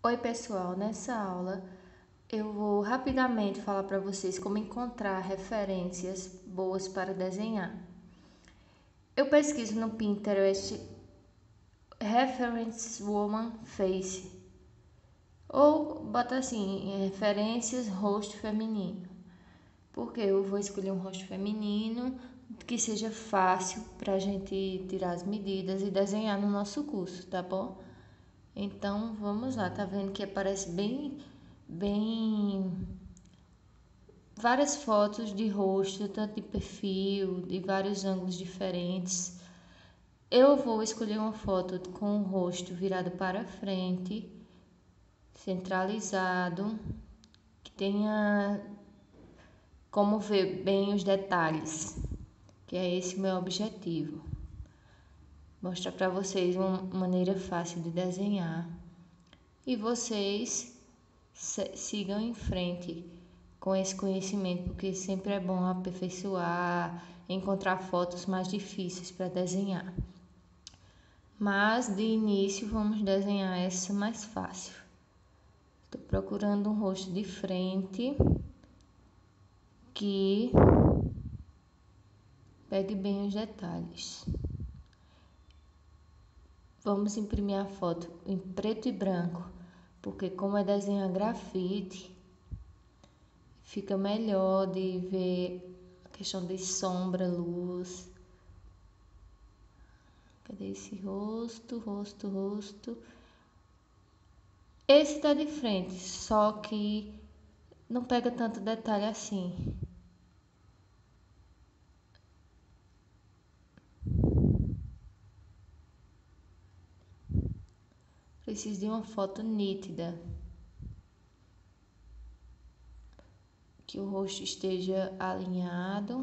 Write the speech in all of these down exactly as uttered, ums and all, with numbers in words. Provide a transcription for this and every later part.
Oi pessoal, nessa aula eu vou rapidamente falar para vocês como encontrar referências boas para desenhar. Eu pesquiso no Pinterest Reference Woman Face ou bota assim, referências rosto feminino, porque eu vou escolher um rosto feminino que seja fácil para a gente tirar as medidas e desenhar no nosso curso, tá bom? Então vamos lá, tá vendo que aparece bem, bem várias fotos de rosto, tanto de perfil, de vários ângulos diferentes. Eu vou escolher uma foto com o rosto virado para frente, centralizado, que tenha como ver bem os detalhes, que é esse o meu objetivo. Mostrar para vocês uma maneira fácil de desenhar e vocês sigam em frente com esse conhecimento, porque sempre é bom aperfeiçoar, encontrar fotos mais difíceis para desenhar. Mas de início vamos desenhar essa mais fácil. Estou procurando um rosto de frente que pegue bem os detalhes. Vamos imprimir a foto em preto e branco, porque como é desenhar grafite, fica melhor de ver a questão de sombra, luz. Cadê esse rosto, rosto, rosto? Esse tá de frente, só que não pega tanto detalhe assim. Preciso de uma foto nítida, que o rosto esteja alinhado.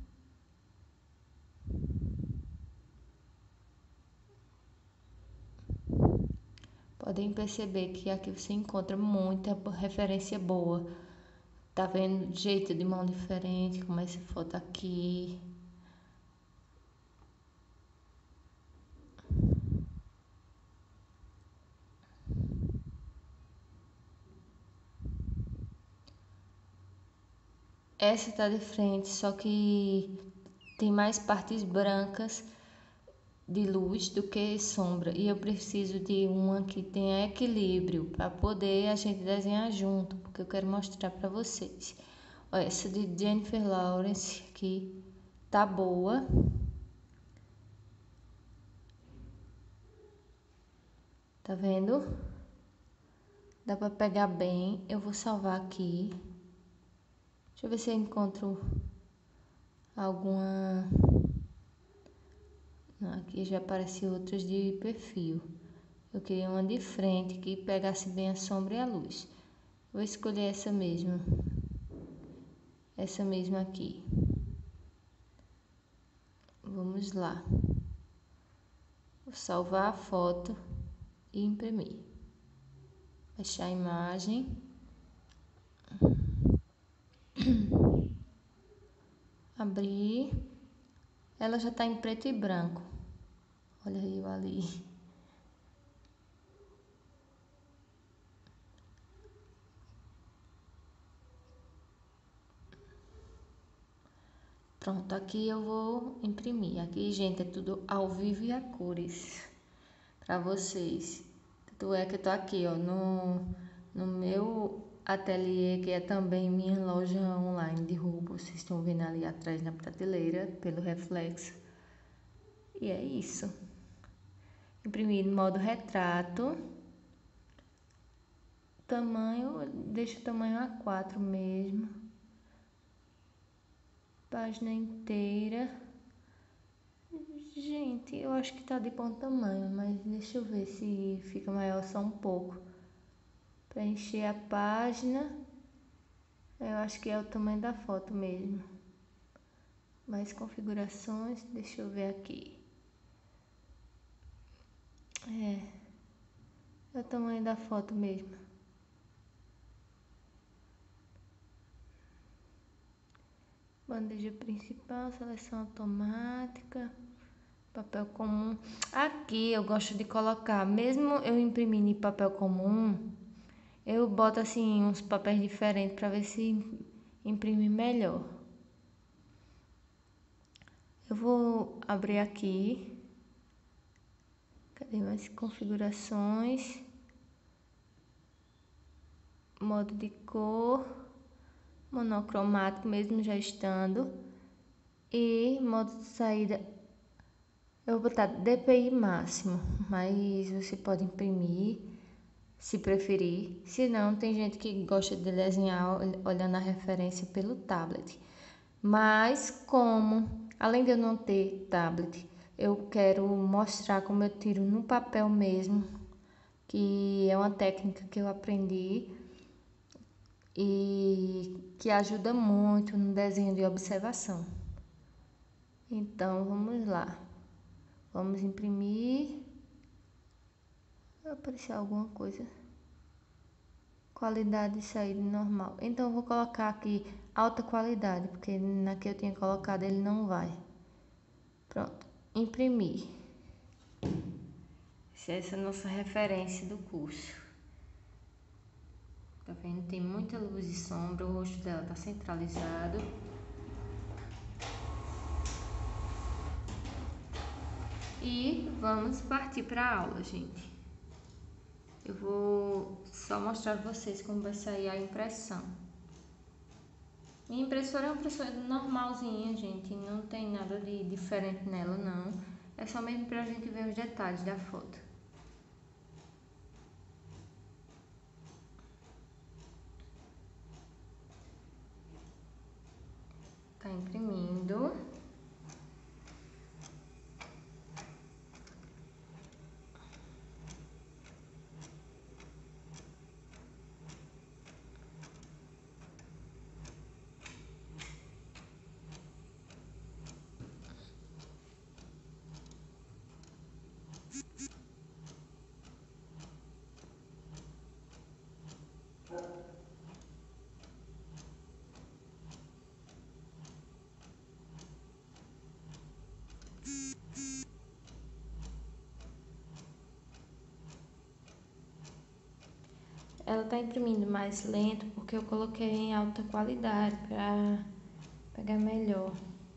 Podem perceber que aqui você encontra muita referência boa. Tá vendo jeito de mão diferente, como essa foto aqui. Essa tá de frente, só que tem mais partes brancas de luz do que sombra, e eu preciso de uma que tenha equilíbrio para poder a gente desenhar junto, porque eu quero mostrar para vocês. Ó, essa de Jennifer Lawrence aqui tá boa. Tá vendo? Dá para pegar bem. Eu vou salvar aqui. Deixa eu ver se eu encontro alguma. Não, aqui já apareceu outras de perfil. Eu queria uma de frente que pegasse bem a sombra e a luz. Vou escolher essa mesma. Essa mesma aqui. Vamos lá. Vou salvar a foto e imprimir. Fechar a imagem. Abrir. Ela já está em preto e branco. Olha eu ali. Pronto, aqui eu vou imprimir. Aqui, gente, é tudo ao vivo e a cores para vocês. Tanto é que eu tô aqui, ó, no, no meu ateliê, que é também minha loja online de roupas. Vocês estão vendo ali atrás na prateleira, pelo reflexo. E é isso. Imprimir no modo retrato. Tamanho, deixa o tamanho A quatro mesmo. Página inteira. Gente, eu acho que tá de bom tamanho, mas deixa eu ver se fica maior só um pouco. Para encher a página, eu acho que é o tamanho da foto mesmo. Mais configurações, deixa eu ver aqui. É, é o tamanho da foto mesmo. Bandeja principal, seleção automática, papel comum. Aqui eu gosto de colocar, mesmo eu imprimindo em papel comum, Eu boto assim uns papéis diferentes para ver se imprime melhor. Eu vou abrir aqui. Cadê mais configurações? Modo de cor, monocromático mesmo já estando. E modo de saída, eu vou botar D P I máximo, mas você pode imprimir se preferir. Se não, tem gente que gosta de desenhar olhando a referência pelo tablet. Mas como, além de eu não ter tablet, eu quero mostrar como eu tiro no papel mesmo, que é uma técnica que eu aprendi e que ajuda muito no desenho de observação. Então, vamos lá. Vamos imprimir. Vai aparecer alguma coisa. Qualidade de saída normal. Então, eu vou colocar aqui alta qualidade, porque na que eu tinha colocado ele não vai. Pronto. Imprimir. Essa é essa nossa referência do curso. Tá vendo? Tem muita luz e sombra. O rosto dela tá centralizado. E vamos partir para a aula, gente. Eu vou só mostrar para vocês como vai sair a impressão. Minha impressora é uma impressora normalzinha, gente. Não tem nada de diferente nela, não. É só mesmo para a gente ver os detalhes da foto. Tá imprimindo. Ela tá imprimindo mais lento porque eu coloquei em alta qualidade para pegar melhor.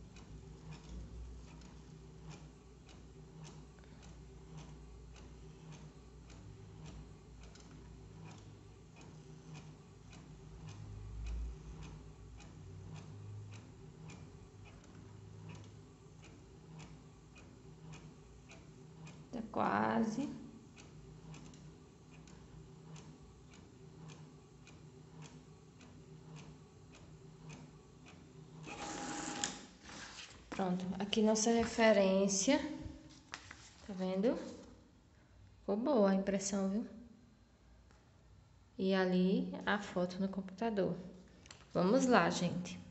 Tá quase. Pronto, aqui nossa referência. Tá vendo? Ficou boa a impressão, viu? E ali a foto no computador. Vamos lá, gente.